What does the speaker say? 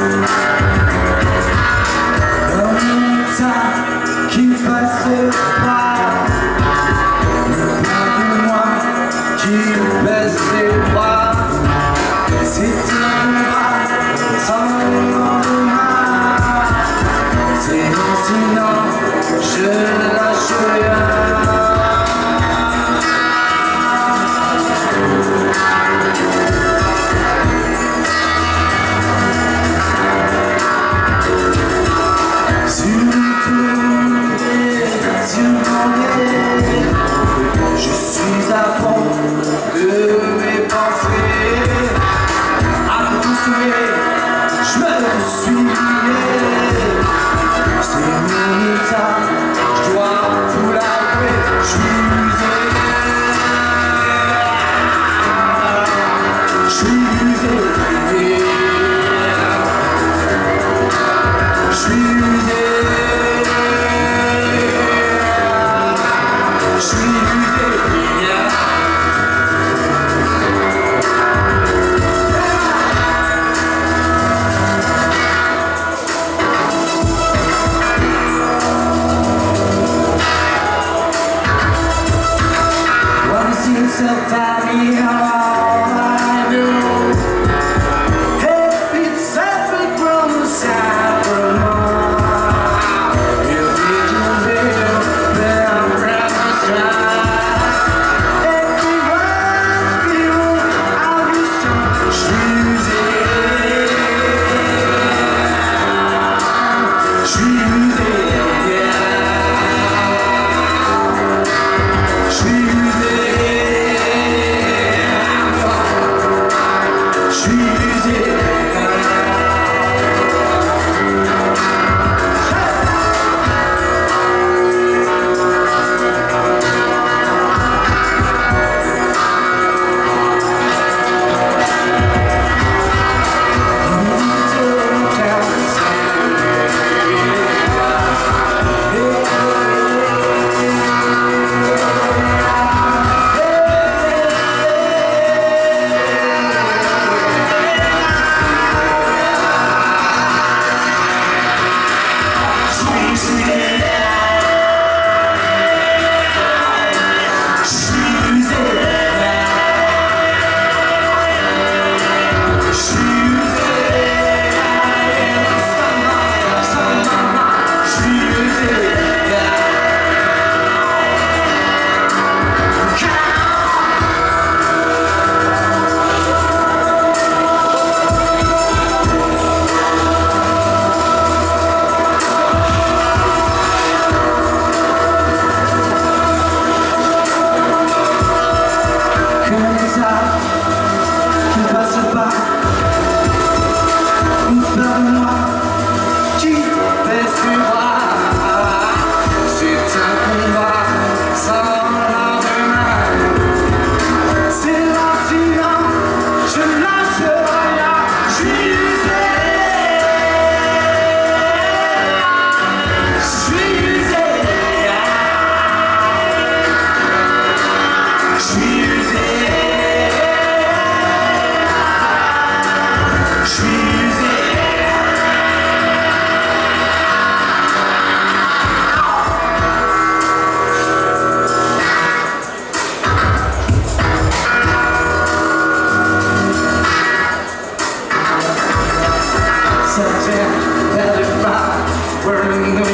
Qui passe pas, de moi qui baisse les bras. C'est un combat sans lendemain. C'est non, sinon je lâche rien. Je suis à fond de mes pensées, à me souvenir, je me suis lié. C'est mon état, je dois vous l'avouer, je suis usé. Je suis usé. Je suis usé. Je suis usé. Yourself out here, all I know. If it's separate from the sacrament, if you can live, then I'm rather try. Everyone feel how you start choosing. That if I were in the